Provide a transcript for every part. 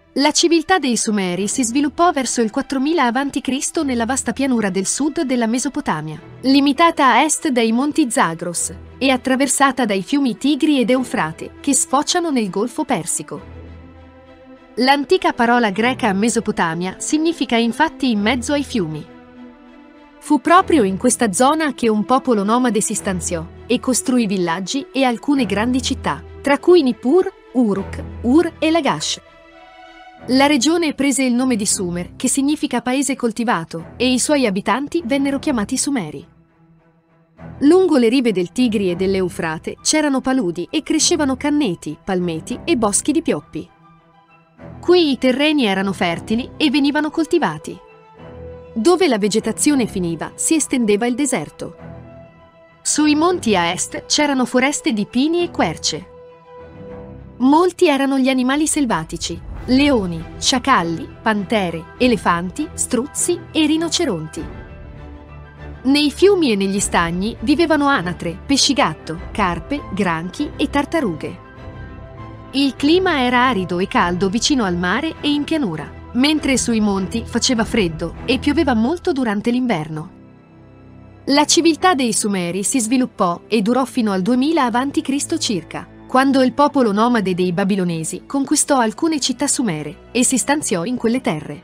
La civiltà dei Sumeri si sviluppò verso il 4000 a.C. nella vasta pianura del sud della Mesopotamia, limitata a est dai monti Zagros e attraversata dai fiumi Tigri ed Eufrate, che sfociano nel Golfo Persico. L'antica parola greca Mesopotamia significa infatti in mezzo ai fiumi. Fu proprio in questa zona che un popolo nomade si stanziò e costruì villaggi e alcune grandi città, tra cui Nippur, Uruk, Ur e Lagash. La regione prese il nome di Sumer, che significa paese coltivato, e i suoi abitanti vennero chiamati Sumeri. Lungo le rive del Tigri e dell'Eufrate c'erano paludi e crescevano canneti, palmeti e boschi di pioppi. Qui i terreni erano fertili e venivano coltivati. Dove la vegetazione finiva si estendeva il deserto. Sui monti a est c'erano foreste di pini e querce. Molti erano gli animali selvatici: leoni, sciacalli, pantere, elefanti, struzzi e rinoceronti. Nei fiumi e negli stagni vivevano anatre, pesci-gatto, carpe, granchi e tartarughe. Il clima era arido e caldo vicino al mare e in pianura, mentre sui monti faceva freddo e pioveva molto durante l'inverno. La civiltà dei Sumeri si sviluppò e durò fino al 2000 a.C. circa, quando il popolo nomade dei Babilonesi conquistò alcune città sumere e si stanziò in quelle terre.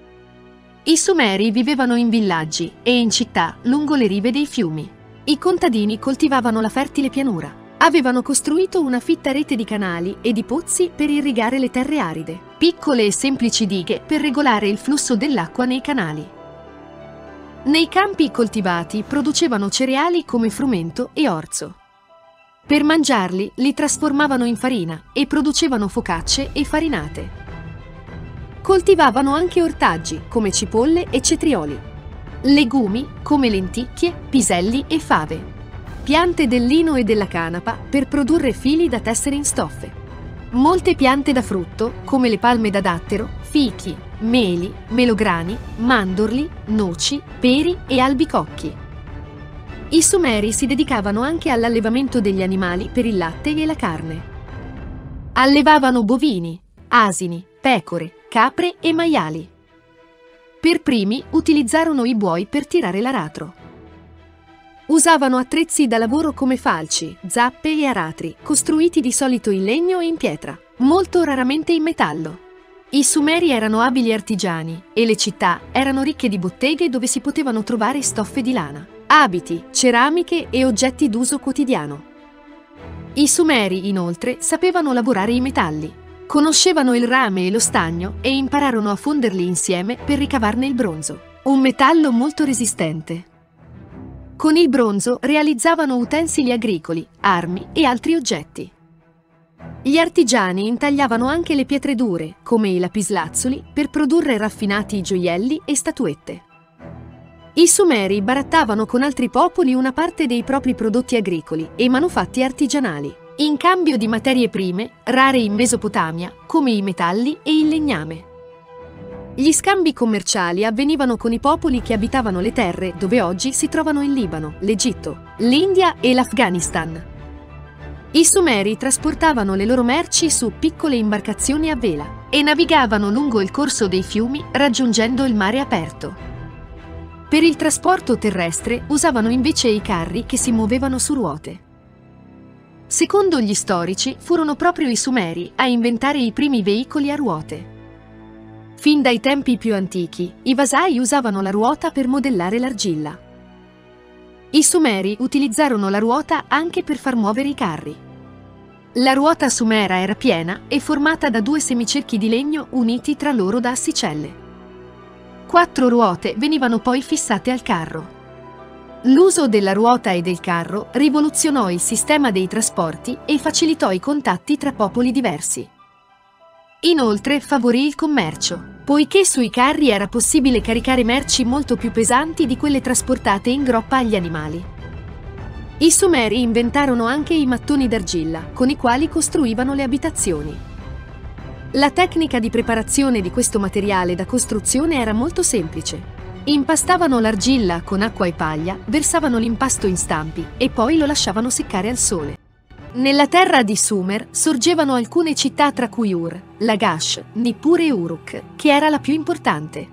I Sumeri vivevano in villaggi e in città lungo le rive dei fiumi. I contadini coltivavano la fertile pianura. Avevano costruito una fitta rete di canali e di pozzi per irrigare le terre aride, piccole e semplici dighe per regolare il flusso dell'acqua nei canali. Nei campi coltivati producevano cereali come frumento e orzo. Per mangiarli li trasformavano in farina e producevano focacce e farinate. Coltivavano anche ortaggi come cipolle e cetrioli, legumi come lenticchie, piselli e fave, piante del lino e della canapa per produrre fili da tessere in stoffe, molte piante da frutto come le palme da dattero, fichi, meli, melograni, mandorli, noci, peri e albicocchi. I Sumeri si dedicavano anche all'allevamento degli animali per il latte e la carne. Allevavano bovini, asini, pecore, capre e maiali. Per primi utilizzarono i buoi per tirare l'aratro. Usavano attrezzi da lavoro come falci, zappe e aratri, costruiti di solito in legno e in pietra, molto raramente in metallo. I Sumeri erano abili artigiani e le città erano ricche di botteghe dove si potevano trovare stoffe di lana, abiti, ceramiche e oggetti d'uso quotidiano. I Sumeri, inoltre, sapevano lavorare i metalli. Conoscevano il rame e lo stagno e impararono a fonderli insieme per ricavarne il bronzo, un metallo molto resistente. Con il bronzo realizzavano utensili agricoli, armi e altri oggetti. Gli artigiani intagliavano anche le pietre dure, come i lapislazzuli, per produrre raffinati gioielli e statuette. I Sumeri barattavano con altri popoli una parte dei propri prodotti agricoli e manufatti artigianali, in cambio di materie prime rare in Mesopotamia, come i metalli e il legname. Gli scambi commerciali avvenivano con i popoli che abitavano le terre dove oggi si trovano il Libano, l'Egitto, l'India e l'Afghanistan. I Sumeri trasportavano le loro merci su piccole imbarcazioni a vela e navigavano lungo il corso dei fiumi raggiungendo il mare aperto. Per il trasporto terrestre usavano invece i carri che si muovevano su ruote. Secondo gli storici, furono proprio i Sumeri a inventare i primi veicoli a ruote. Fin dai tempi più antichi, i vasai usavano la ruota per modellare l'argilla. I Sumeri utilizzarono la ruota anche per far muovere i carri. La ruota sumera era piena e formata da 2 semicerchi di legno uniti tra loro da assicelle. 4 ruote venivano poi fissate al carro. L'uso della ruota e del carro rivoluzionò il sistema dei trasporti e facilitò i contatti tra popoli diversi. Inoltre favorì il commercio, poiché sui carri era possibile caricare merci molto più pesanti di quelle trasportate in groppa agli animali. I Sumeri inventarono anche i mattoni d'argilla, con i quali costruivano le abitazioni. La tecnica di preparazione di questo materiale da costruzione era molto semplice. Impastavano l'argilla con acqua e paglia, versavano l'impasto in stampi e poi lo lasciavano seccare al sole. Nella terra di Sumer sorgevano alcune città tra cui Ur, Lagash, Nippur e Uruk, che era la più importante.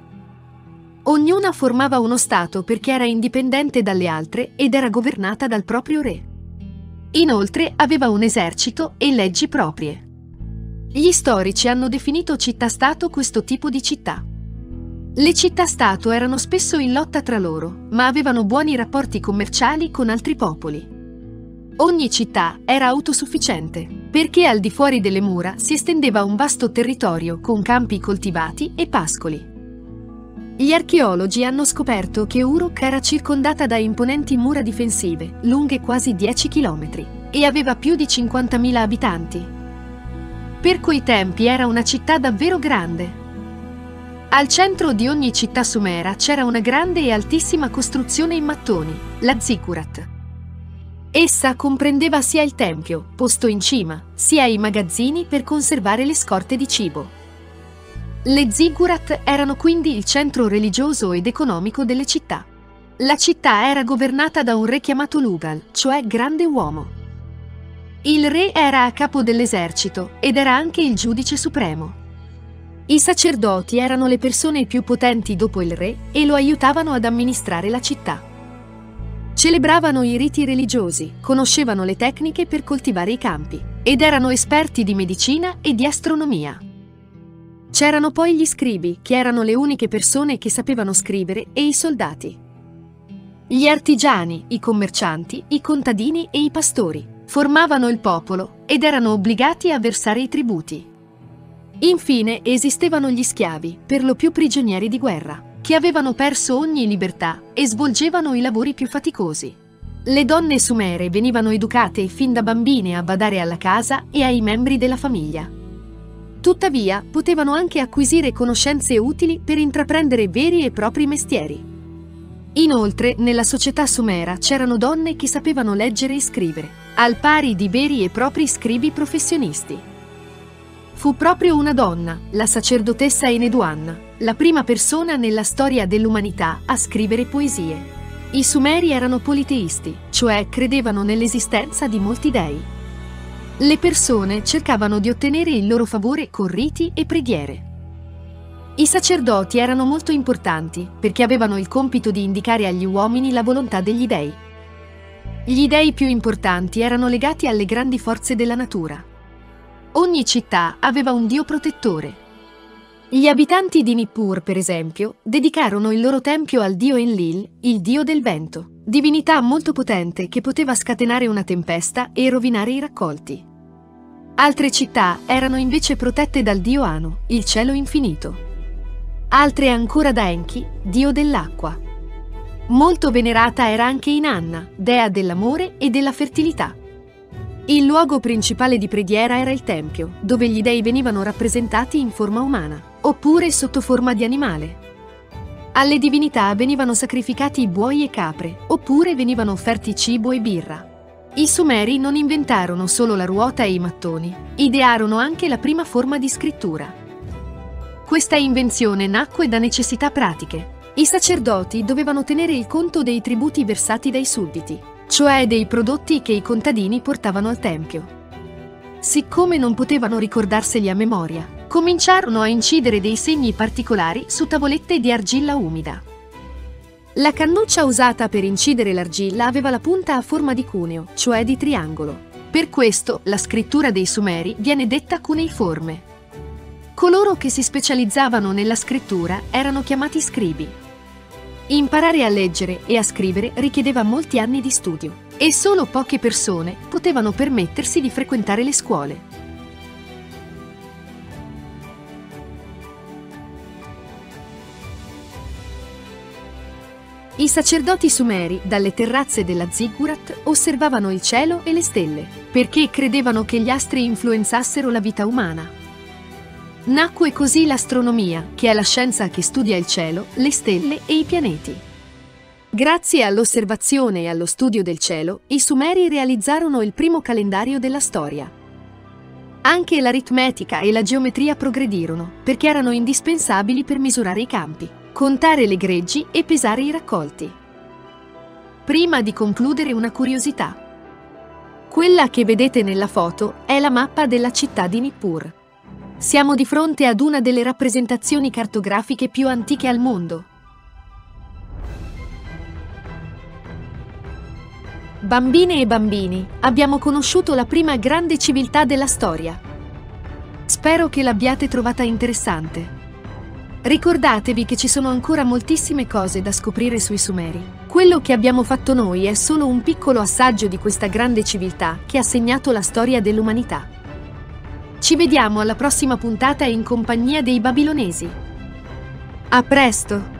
Ognuna formava uno stato perché era indipendente dalle altre ed era governata dal proprio re. Inoltre aveva un esercito e leggi proprie. Gli storici hanno definito città-stato questo tipo di città. Le città-stato erano spesso in lotta tra loro, ma avevano buoni rapporti commerciali con altri popoli. Ogni città era autosufficiente, perché al di fuori delle mura si estendeva un vasto territorio con campi coltivati e pascoli. Gli archeologi hanno scoperto che Uruk era circondata da imponenti mura difensive, lunghe quasi 10 km, e aveva più di 50.000 abitanti. Per quei tempi era una città davvero grande. Al centro di ogni città sumera c'era una grande e altissima costruzione in mattoni, la ziggurat. Essa comprendeva sia il tempio, posto in cima, sia i magazzini per conservare le scorte di cibo. Le ziggurat erano quindi il centro religioso ed economico delle città. La città era governata da un re chiamato Lugal, cioè grande uomo. Il re era a capo dell'esercito ed era anche il giudice supremo. I sacerdoti erano le persone più potenti dopo il re e lo aiutavano ad amministrare la città. Celebravano i riti religiosi, conoscevano le tecniche per coltivare i campi ed erano esperti di medicina e di astronomia. C'erano poi gli scribi, che erano le uniche persone che sapevano scrivere, e i soldati. Gli artigiani, i commercianti, i contadini e i pastori formavano il popolo ed erano obbligati a versare i tributi. Infine esistevano gli schiavi, per lo più prigionieri di guerra, che avevano perso ogni libertà e svolgevano i lavori più faticosi. Le donne sumere venivano educate fin da bambine a badare alla casa e ai membri della famiglia. Tuttavia, potevano anche acquisire conoscenze utili per intraprendere veri e propri mestieri. Inoltre, nella società sumera c'erano donne che sapevano leggere e scrivere, al pari di veri e propri scribi professionisti. Fu proprio una donna, la sacerdotessa Enheduanna, la prima persona nella storia dell'umanità a scrivere poesie. I Sumeri erano politeisti, cioè credevano nell'esistenza di molti dei. Le persone cercavano di ottenere il loro favore con riti e preghiere. I sacerdoti erano molto importanti perché avevano il compito di indicare agli uomini la volontà degli dei. Gli dei più importanti erano legati alle grandi forze della natura. Ogni città aveva un dio protettore. Gli abitanti di Nippur, per esempio, dedicarono il loro tempio al dio Enlil, il dio del vento, divinità molto potente che poteva scatenare una tempesta e rovinare i raccolti. Altre città erano invece protette dal dio Anu, il cielo infinito. Altre ancora da Enki, dio dell'acqua. Molto venerata era anche Inanna, dea dell'amore e della fertilità. Il luogo principale di preghiera era il tempio, dove gli dei venivano rappresentati in forma umana, oppure sotto forma di animale. Alle divinità venivano sacrificati buoi e capre, oppure venivano offerti cibo e birra. I Sumeri non inventarono solo la ruota e i mattoni, idearono anche la prima forma di scrittura. Questa invenzione nacque da necessità pratiche. I sacerdoti dovevano tenere il conto dei tributi versati dai sudditi, cioè dei prodotti che i contadini portavano al tempio. Siccome non potevano ricordarseli a memoria, cominciarono a incidere dei segni particolari su tavolette di argilla umida. La cannuccia usata per incidere l'argilla aveva la punta a forma di cuneo, cioè di triangolo. Per questo la scrittura dei Sumeri viene detta cuneiforme. Coloro che si specializzavano nella scrittura erano chiamati scribi. Imparare a leggere e a scrivere richiedeva molti anni di studio, e solo poche persone potevano permettersi di frequentare le scuole. I sacerdoti sumeri, dalle terrazze della ziggurat, osservavano il cielo e le stelle, perché credevano che gli astri influenzassero la vita umana. Nacque così l'astronomia, che è la scienza che studia il cielo, le stelle e i pianeti. Grazie all'osservazione e allo studio del cielo, i Sumeri realizzarono il primo calendario della storia. Anche l'aritmetica e la geometria progredirono, perché erano indispensabili per misurare i campi, contare le greggi e pesare i raccolti. Prima di concludere, una curiosità. Quella che vedete nella foto è la mappa della città di Nippur. Siamo di fronte ad una delle rappresentazioni cartografiche più antiche al mondo. Bambine e bambini, abbiamo conosciuto la prima grande civiltà della storia. Spero che l'abbiate trovata interessante. Ricordatevi che ci sono ancora moltissime cose da scoprire sui Sumeri. Quello che abbiamo fatto noi è solo un piccolo assaggio di questa grande civiltà che ha segnato la storia dell'umanità. Ci vediamo alla prossima puntata in compagnia dei babilonesi. A presto!